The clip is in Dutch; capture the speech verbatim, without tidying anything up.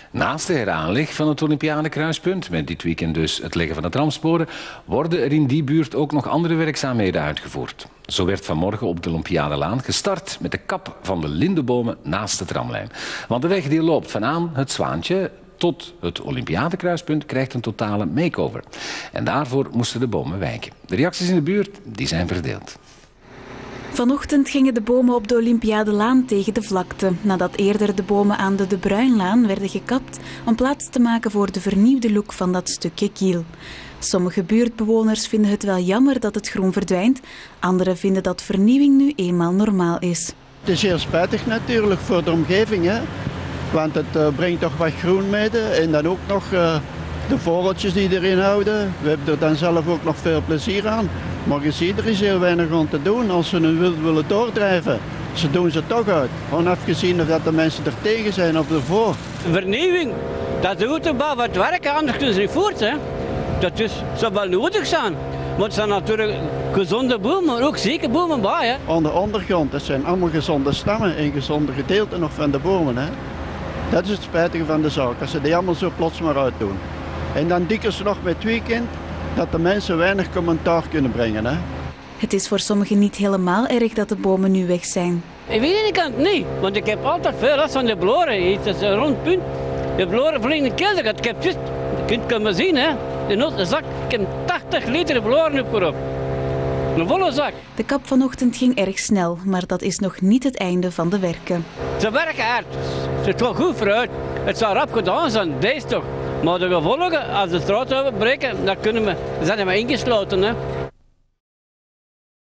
Naast de heraanleg van het Olympiadekruispunt, met dit weekend dus het leggen van de tramsporen, worden er in die buurt ook nog andere werkzaamheden uitgevoerd. Zo werd vanmorgen op de Olympiadelaan gestart met de kap van de lindebomen naast de tramlijn. Want de weg die loopt vanaan het Zwaantje tot het Olympiadekruispunt krijgt een totale make-over. En daarvoor moesten de bomen wijken. De reacties in de buurt die zijn verdeeld. Vanochtend gingen de bomen op de Olympiadelaan tegen de vlakte, nadat eerder de bomen aan de De Bruinlaan werden gekapt om plaats te maken voor de vernieuwde look van dat stukje kiel. Sommige buurtbewoners vinden het wel jammer dat het groen verdwijnt, anderen vinden dat vernieuwing nu eenmaal normaal is. Het is heel spijtig natuurlijk voor de omgeving, hè? Want het uh, brengt toch wat groen mee en dan ook nog uh, de vogeltjes die erin houden. We hebben er dan zelf ook nog veel plezier aan. Maar je ziet, er is heel weinig om te doen als ze een wild willen doordrijven. Ze doen ze toch uit. Onafgezien of dat de mensen er tegen zijn of ervoor. Vernieuwing, dat doet er wel wat werken, anders kunnen ze niet voort. Hè. Dat is, zou wel nodig zijn. Maar het zijn natuurlijk gezonde bomen, maar ook zeker bomen bij. Hè. Aan de ondergrond, dat zijn allemaal gezonde stammen en gezonde gedeelten nog van de bomen. Hè. Dat is het spijtige van de zaak, als ze die allemaal zo plots maar uitdoen. En dan dikken ze nog met het weekend dat de mensen weinig commentaar kunnen brengen. Hè. Het is voor sommigen niet helemaal erg dat de bomen nu weg zijn. Ik weet de kant niet, want ik heb altijd veel last van de bloren. Het is een rond punt. De bloren vliegen in de kelder. Ik heb just, je kunt het maar zien, hè. In de zak, ik heb tachtig liter bloren opgeroepen. Een volle zak. De kap vanochtend ging erg snel, maar dat is nog niet het einde van de werken. Ze werken hard. Het ziet wel goed vooruit. Het zou rap gedaan zijn, deze toch. Maar de gevolgen, als de straat breken, dan kunnen we, dan zijn we ingesloten. Hè.